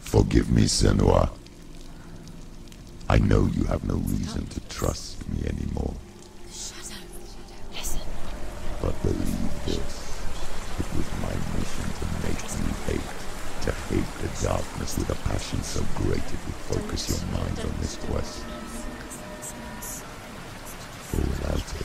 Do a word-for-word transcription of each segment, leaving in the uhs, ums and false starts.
Forgive me, Senua. I know you have no reason to trust me anymore. Shadow. Listen. But believe this. It was my mission to make you hate. To hate the darkness with a passion so great it would focus your mind on this quest. Or without it,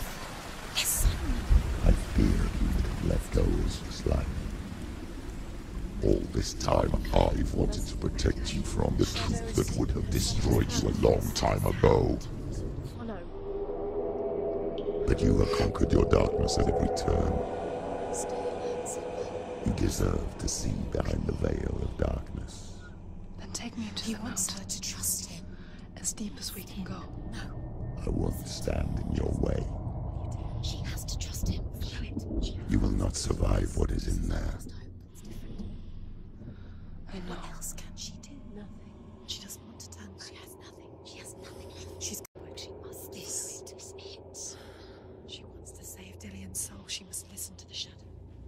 I fear you would have let go as was life. All this time, I've wanted to protect you from the truth that would have destroyed you a long time ago. But you have conquered your darkness at every turn. You deserve to see behind the veil of darkness. Then take me to He the wants mountain. her to trust him. As deep as we can go. No, I won't stand in your way. she has to trust him. You will not survive what is in there. I know. What else can she do? Nothing. She doesn't want to turn back. She has nothing. She has nothing. She's going. She must. This is it. She wants to save Dillion's soul. She must listen to the shadow.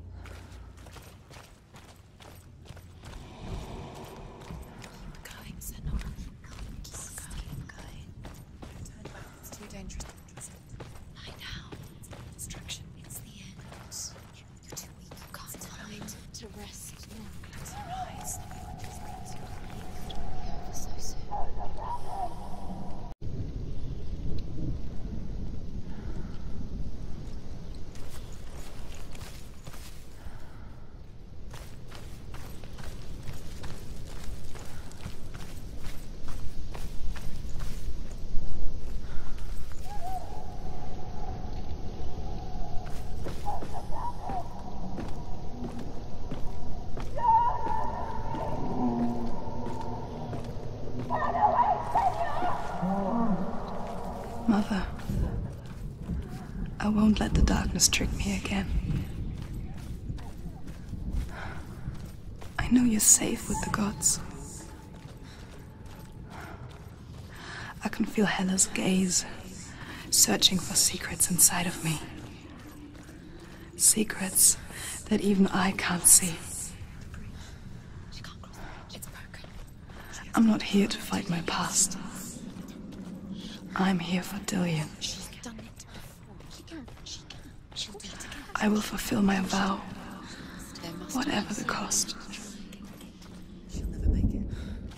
Keep going, Senora. Keep going. going. Turn back. It's too dangerous to trust it. Lie down. It's a distraction. It's the end. You're too weak. You can't hide to rest. No. Close your eyes. Just close your eyes. It'll be over so soon. Mother, I won't let the darkness trick me again. I know you're safe with the gods. I can feel Hela's gaze, searching for secrets inside of me. Secrets that even I can't see. She can't cross the bridge. It's broken. I'm not here to fight my past. I'm here for Dillion. She's done it before. She can. She can. She'll do it again. I will fulfill my vow, There must whatever the cost. She'll never make it.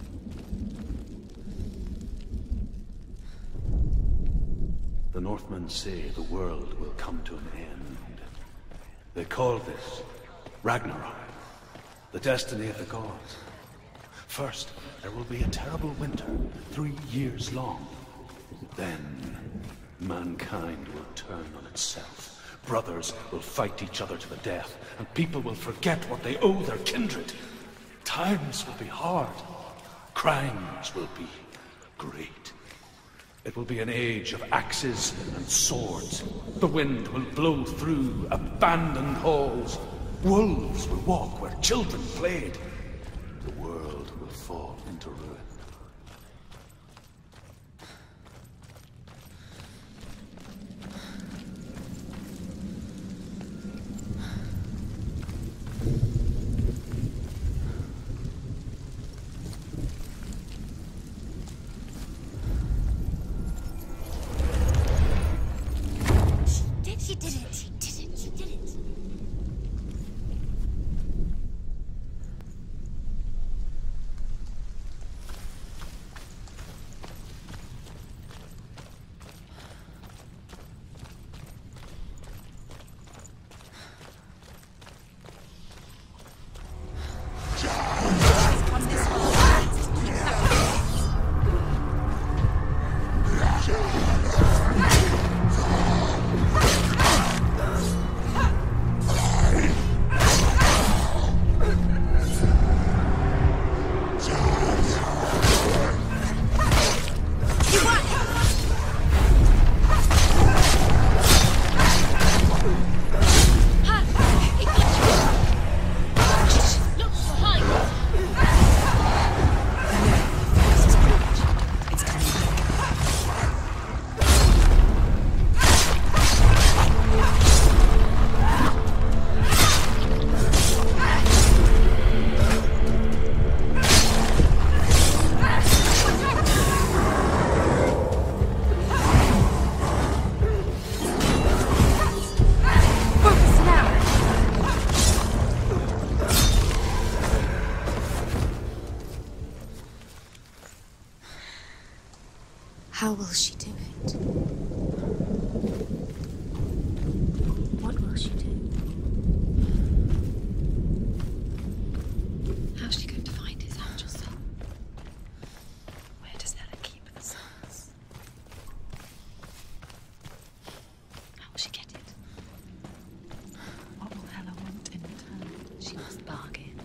The Northmen say the world will come to an end. They call this Ragnarok, the destiny of the gods. First, there will be a terrible winter, three years long. Then, mankind will turn on itself. Brothers will fight each other to the death, and people will forget what they owe their kindred. Times will be hard. Crimes will be great. It will be an age of axes and swords. The wind will blow through abandoned halls. Wolves will walk where children played. The world will fall into ruin. Did she did it? She did it. She did it.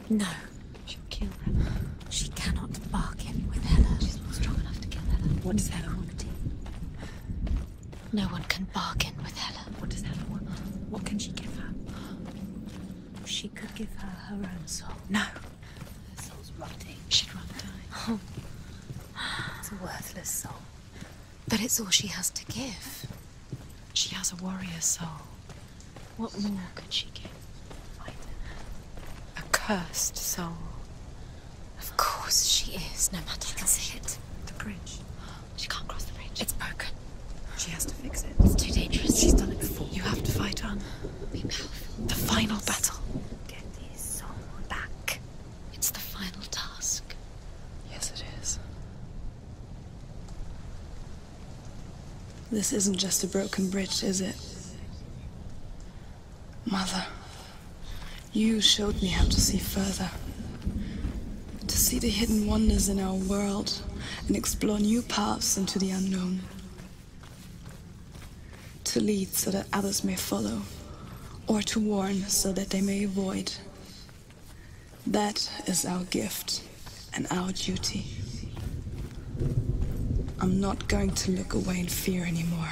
No. She'll kill Hela. She cannot bargain with Hela. She's not strong enough to kill Hela. What does Hela want? No one can bargain with Hela. What does Hela want? What can she give her? She could give her her own soul. No. Her soul's rotting. She'd rather die. Oh. It's a worthless soul. But it's all she has to give. She has a warrior soul. What more could she give? A cursed soul. Of course she is, no matter. You can see it. The bridge. She can't cross the bridge. It's broken. She has to fix it. It's too dangerous. She's done it before. You have to fight on. Be powerful. The final battle. Get his soul back. It's the final task. Yes, it is. This isn't just a broken bridge, is it? Mother, you showed me how to see further. To see the hidden wonders in our world and explore new paths into the unknown. To lead so that others may follow, or to warn so that they may avoid. That is our gift and our duty. I'm not going to look away in fear anymore.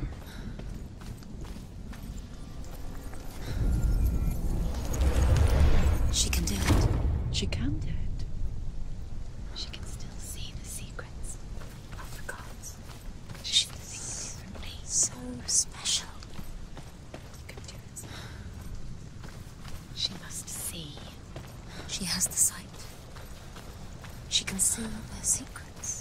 She can do it. She can do it. She can still see the secrets of the gods. She thinks differently. So special. She must see. She has the sight. She can see their secrets.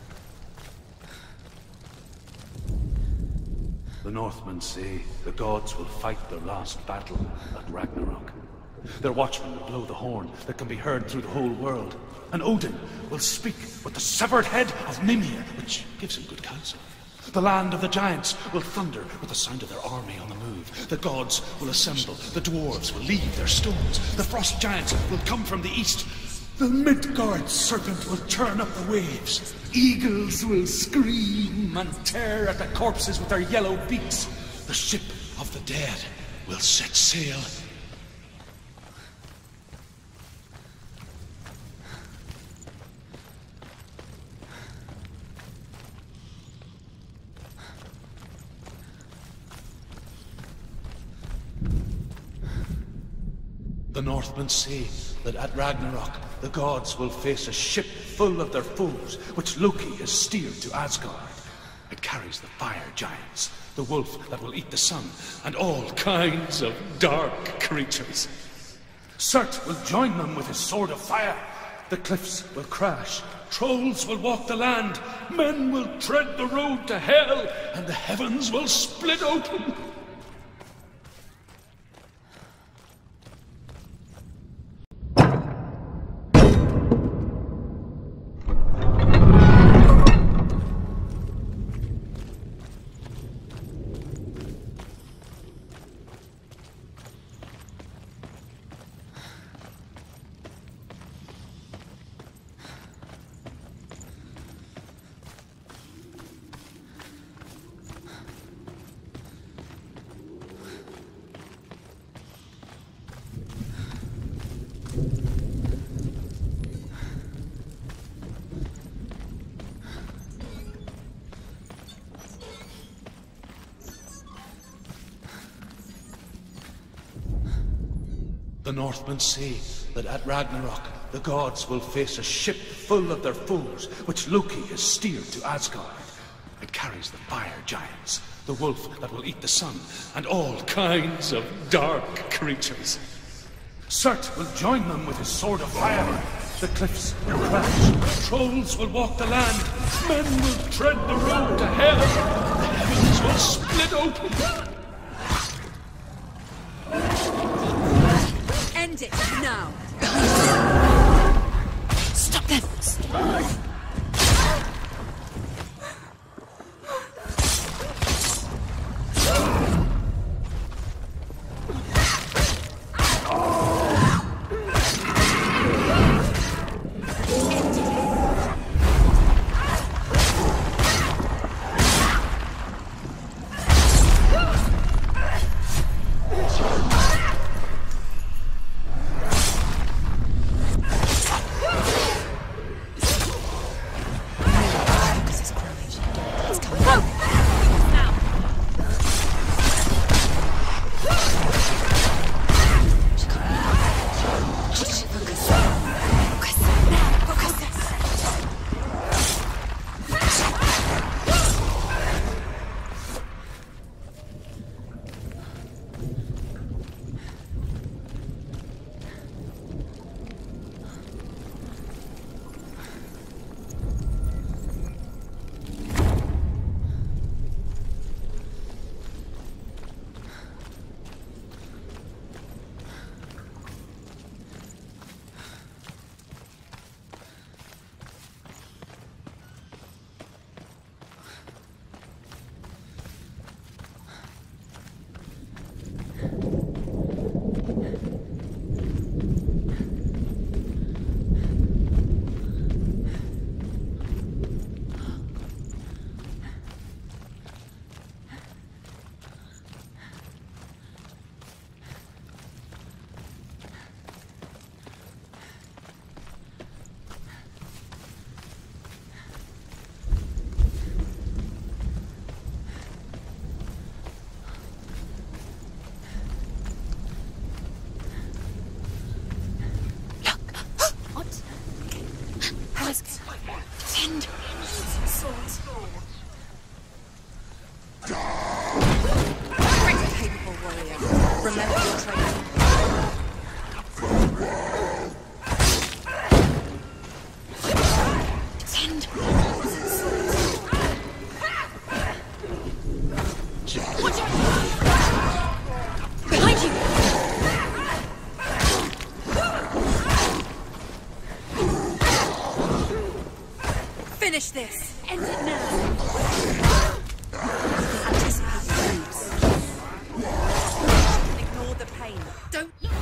The Northmen say the gods will fight their last battle at Ragnarok. Their watchmen will blow the horn that can be heard through the whole world. And Odin will speak with the severed head of Mimir, which gives him good counsel. The land of the giants will thunder with the sound of their army on the move. The gods will assemble. The dwarves will leave their stones. The frost giants will come from the east. The Midgard serpent will turn up the waves. Eagles will scream and tear at the corpses with their yellow beaks. The ship of the dead will set sail. The Northmen say that at Ragnarok, the gods will face a ship full of their foes, which Loki has steered to Asgard. It carries the fire giants, the wolf that will eat the sun, and all kinds of dark creatures. Surt will join them with his sword of fire. The cliffs will crash, trolls will walk the land, men will tread the road to hell, and the heavens will split open. The Northmen say that at Ragnarok, the gods will face a ship full of their foes, which Loki has steered to Asgard. It carries the fire giants, the wolf that will eat the sun, and all kinds of dark creatures. Surt will join them with his sword of fire. The cliffs will crash, trolls will walk the land, men will tread the road to hell, the heavens will split open. End it now! Stop them! finish this! End it now! Anticipate moves. Ignore the pain. Don't look!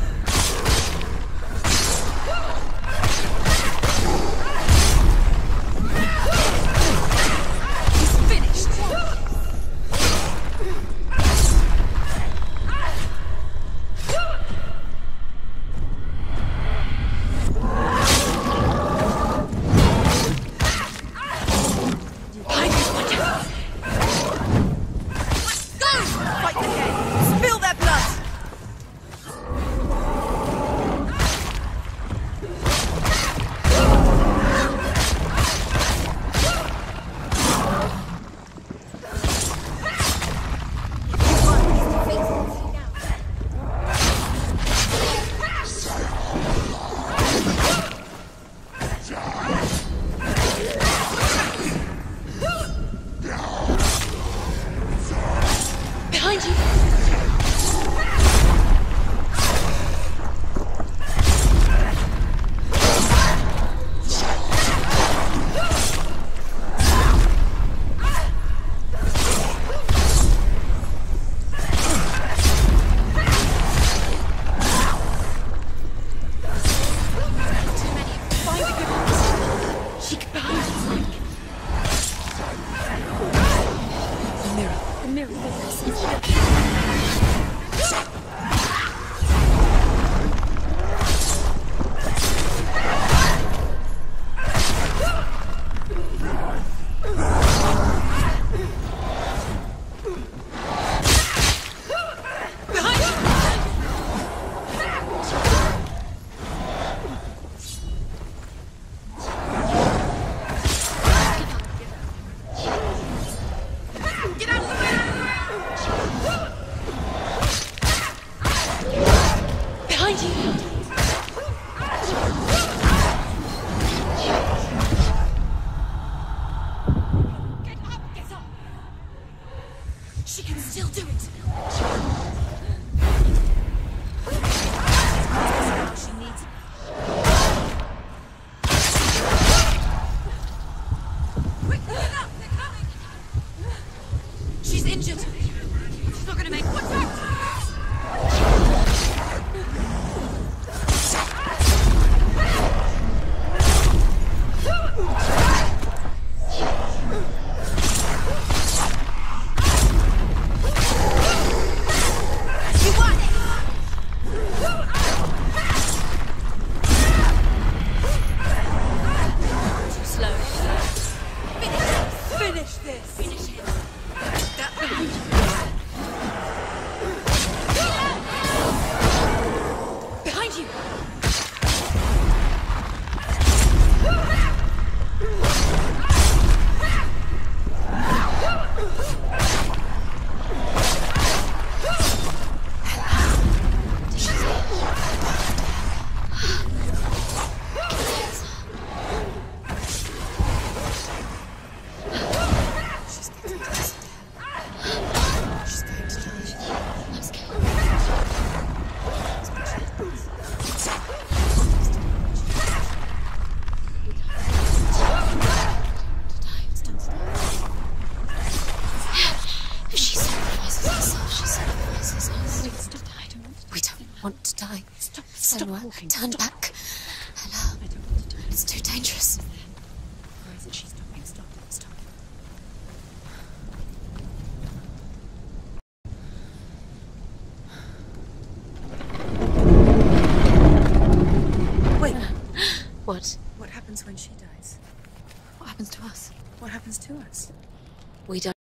He's finished! Walking. Turn Stop. Back. Hello. I don't want to die. It's too dangerous. Where is it? She's stopping. Stop. Stop. Wait. What? What happens when she dies? What happens to us? What happens to us? We don't.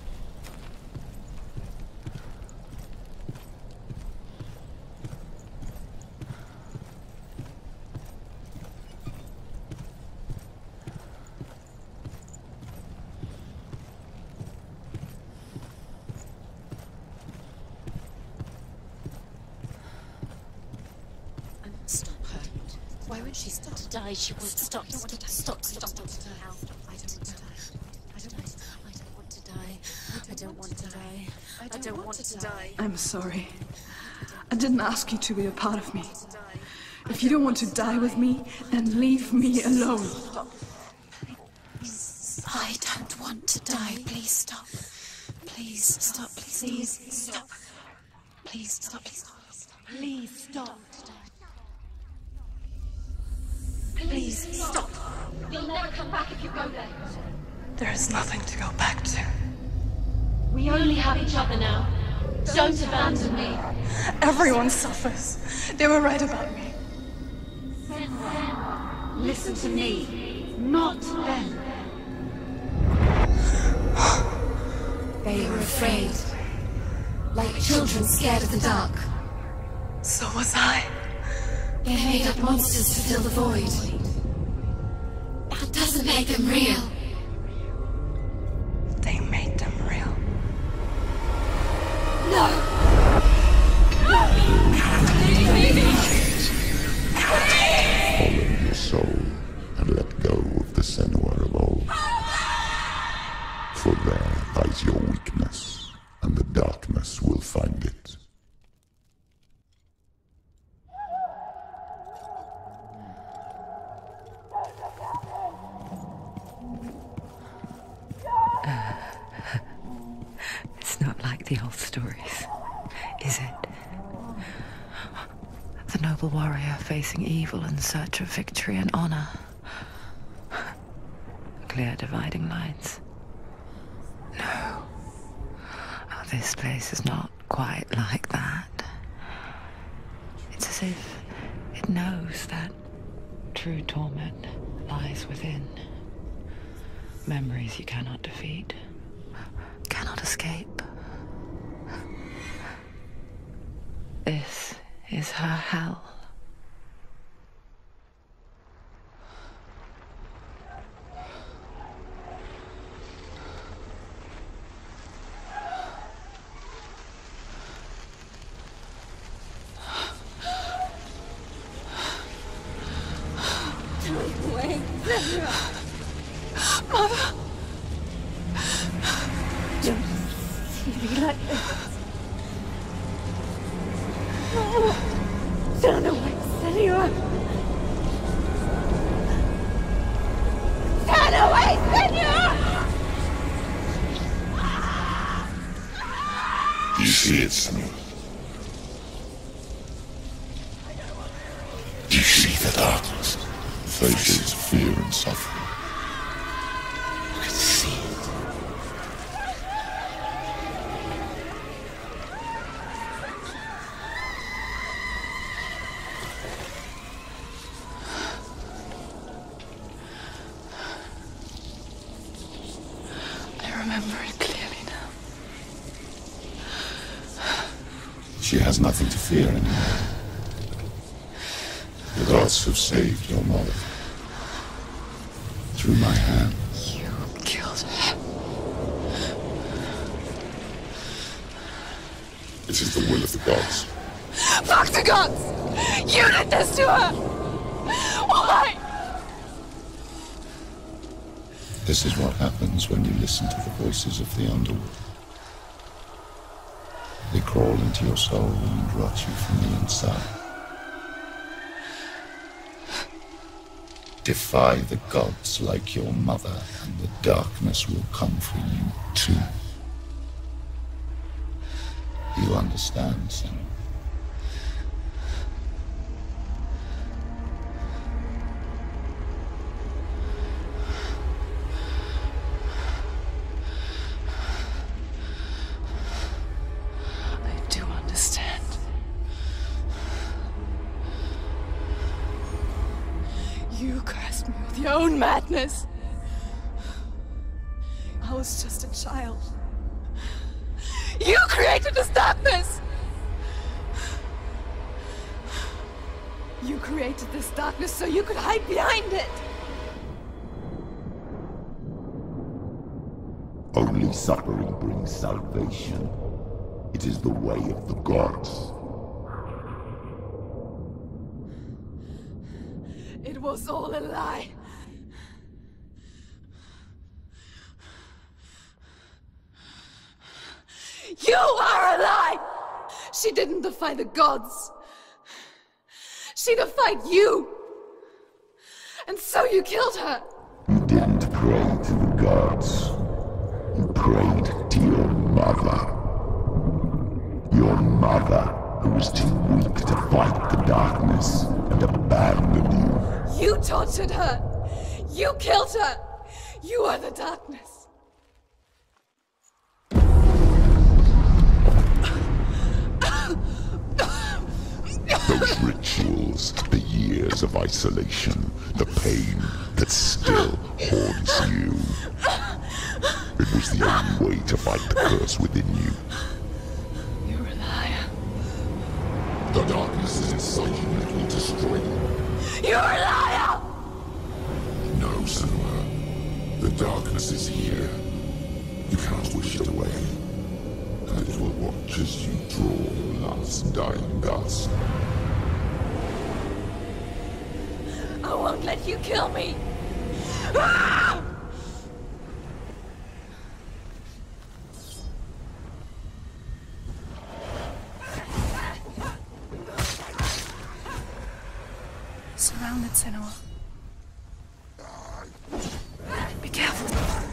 She stop to die. She won't stop. Stop. Stop. Stop. Stop. I don't want to die. I don't want to die. I don't want to die. I don't want to die. I'm sorry. I didn't ask you to be a part of me. If you don't want to die with me, then leave me alone. Stop. I don't want to die. Please stop. Please stop. Please, please stop. Please stop. Please stop. Please stop. Please stop. You'll never come back if you go there. There is nothing to go back to. We only have each other now. Don't abandon me. Everyone suffers. They were right about me. Listen to me, not them. They were afraid. Like children scared of the dark. So was I. They made up monsters to fill the void. That doesn't make them real. They made them real. No! Follow your soul and let go of the Senua of old. For there lies your weakness, and the darkness will find it. It's not like the old stories, is it? The noble warrior facing evil in search of victory and honor. Clear dividing lines. No. Oh, this place is not quite like that. It's as if it knows that true torment lies within. Memories you cannot defeat, cannot escape. This is her hell. Wait, Mother! don't see me like this. Turn away, Senua! Turn away, Senua! You see it, Senua? You see the darkness, faces of fear and suffering. You can see it. I remember it clearly now. She has nothing to fear anymore. The gods have saved your mother. Through my hand. You killed her. It is the will of the gods. Fuck the gods! You did this to her! Why? This is what happens when you listen to the voices of the underworld. They crawl into your soul and rot you from the inside. Defy the gods like your mother, and the darkness will come for you too. You understand, son? I do understand. You cursed me with your own madness. I was just a child. You created this darkness! You created this darkness so you could hide behind it! Only suffering brings salvation. It is the way of the gods. It was all a lie. You are a lie! She didn't defy the gods. She defied you. And so you killed her. You didn't pray to the gods. You prayed to your mother. Your mother, who was too weak to fight the darkness and abandoned you. You tortured her! You killed her! You are the darkness! Those rituals, the years of isolation, the pain that still haunts you. It was the only way to fight the curse within you. You're a liar. The darkness is inside you and it will destroy you. You're a liar! No, Senua. The darkness is here. You cannot wish it away. And it will watch as you draw your last dying gasp. I won't let you kill me! Ah! Surrounded, Senua. Be careful.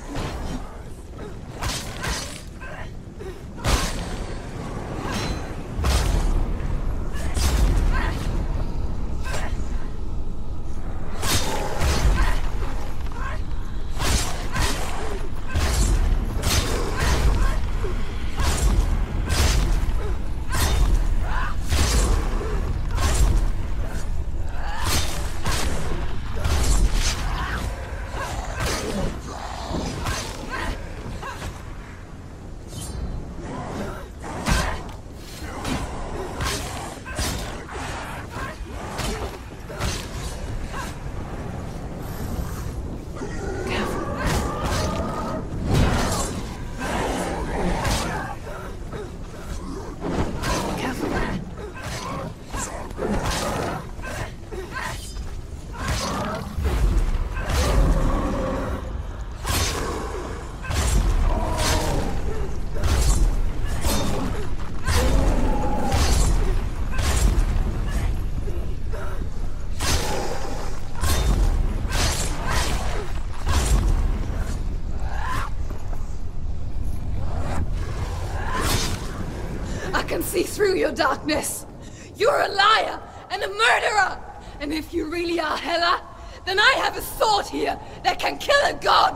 I can see through your darkness. You're a liar and a murderer. And if you really are Hela, then I have a sword here that can kill a god.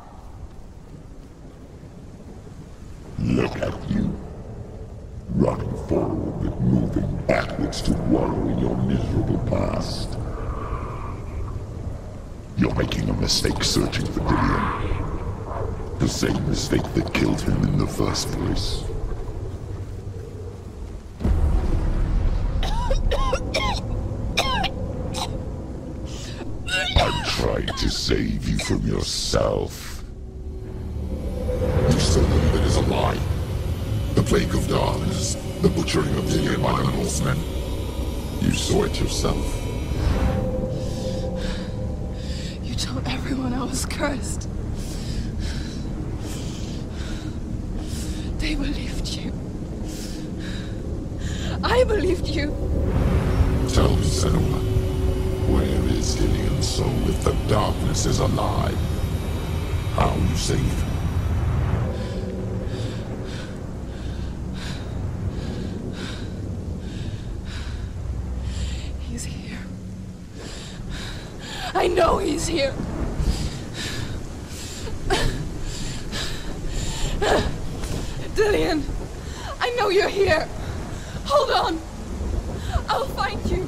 Look at you. Running forward, moving backwards to wallow in your miserable past. You're making a mistake searching for Dillion. The same mistake that killed him in the first place. I'm trying to save you from yourself. You still believe it is a lie. The plague of darkness, the butchering of Dillion by the Northmen. You saw it yourself. You told everyone I was cursed. They believed you. I believed you. Tell me, Senua, where is Dillion's soul if the darkness is alive? How you saved him? He's here. I know he's here. Dillion, I know you're here. Hold on. I'll find you.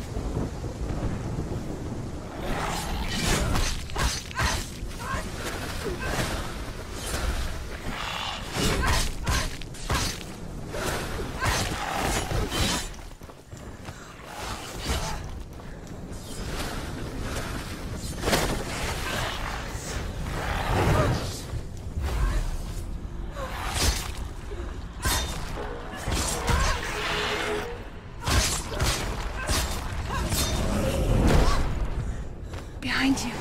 Behind you.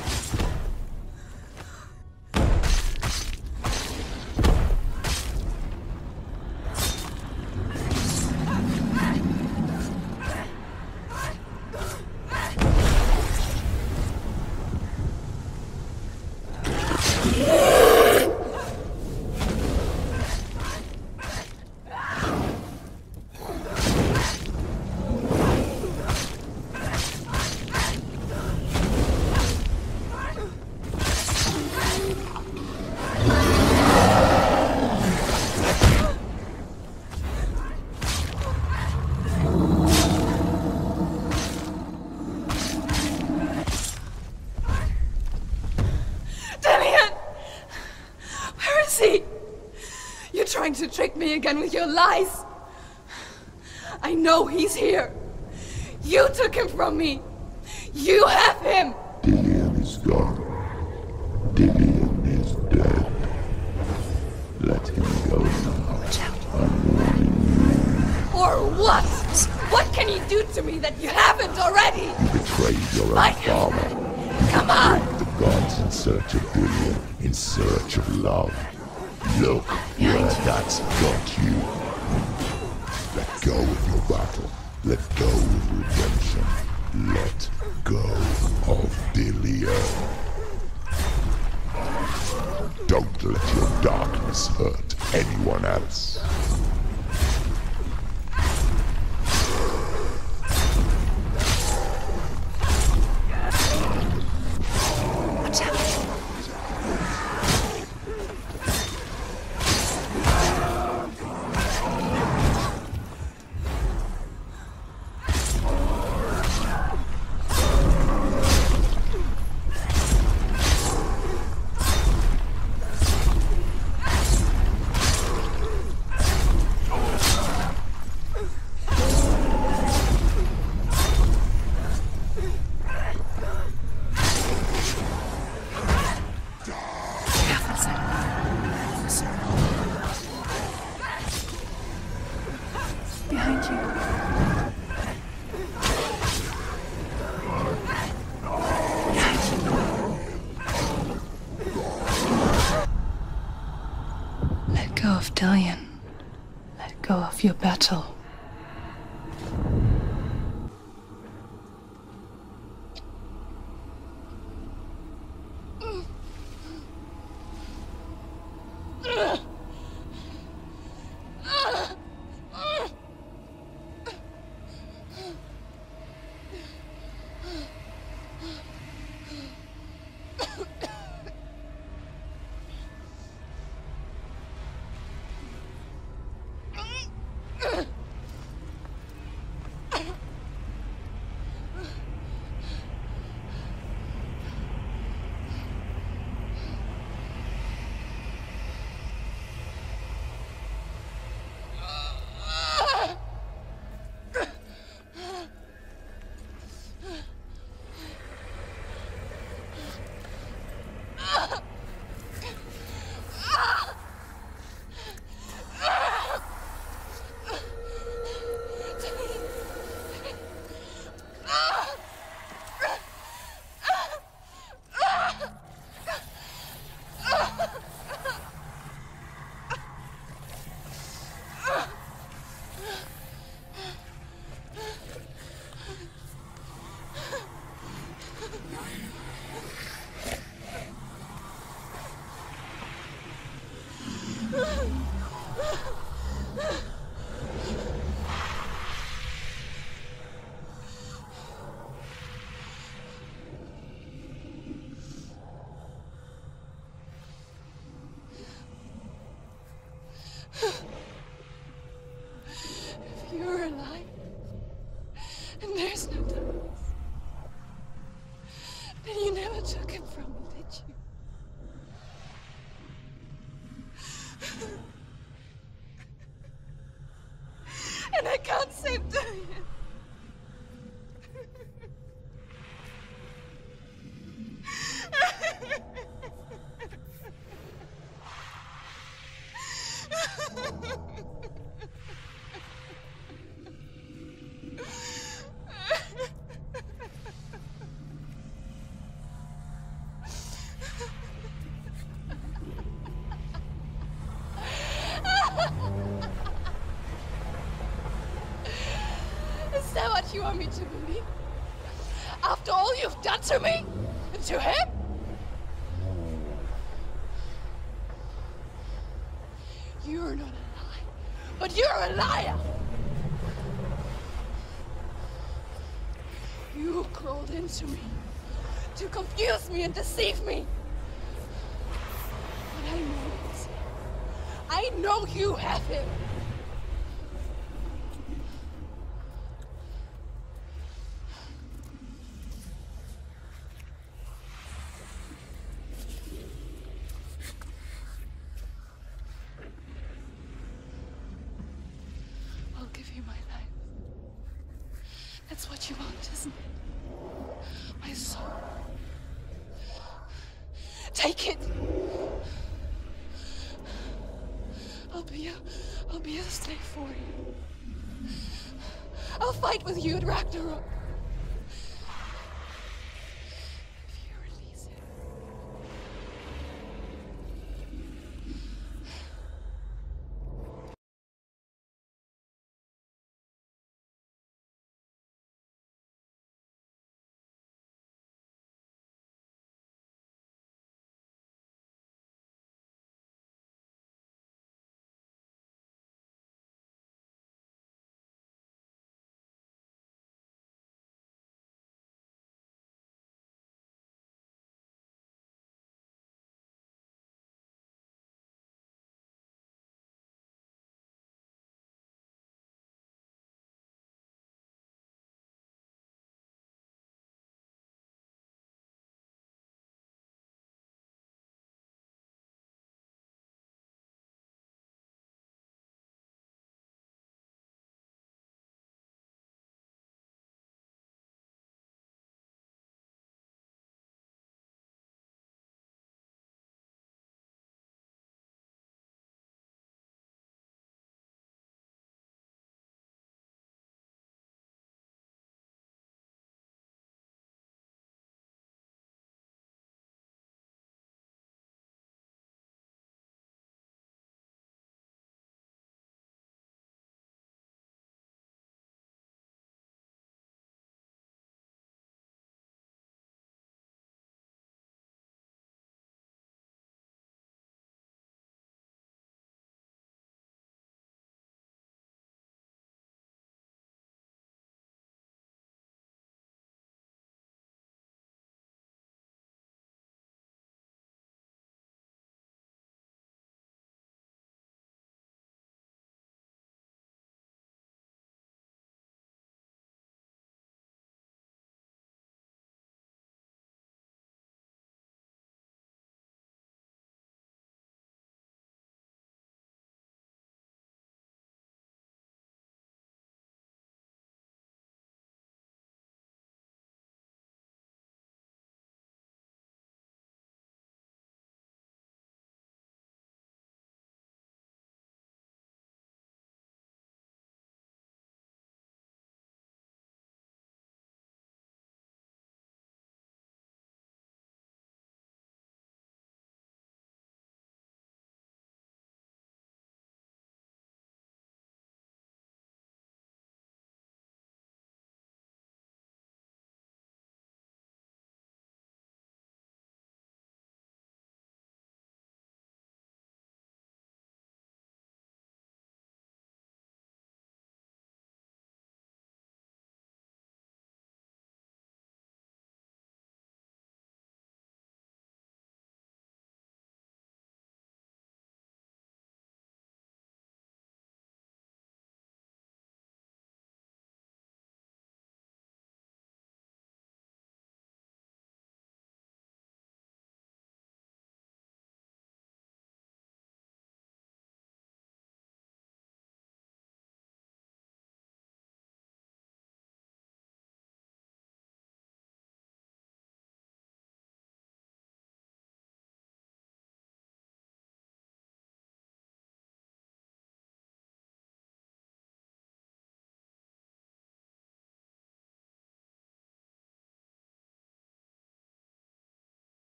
trying to trick me again with your lies. I know he's here. You took him from me. You have him. Dillion is gone. Dillion is dead. Let him go now. I'm warning you. Or what? What can you do to me that you haven't already? You betrayed your own Like- father. Come on! The gods in search of Dillion, in search of love. Look where that's got you. Let go of your battle. Let go of redemption. Let go of Dillion. Don't let your darkness hurt anyone else. Behind you. Let go of Dillion. Let go of your battle. If you're alive, and there's no darkness, then you never took him from me, did you? And I can't save Dillion. Is that what you want me to believe? After all you've done to me? And to him? You're not a liar, but you're a liar! You crawled into me to confuse me and deceive me. But I know it. I know you have him. That's what you want, isn't it? My soul. Take it! I'll be a, I'll be a slave for you. I'll fight with you at Ragnarok.